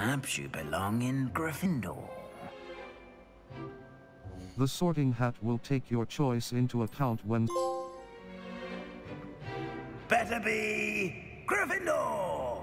Perhaps you belong in Gryffindor. The Sorting Hat will take your choice into account when... Better be Gryffindor!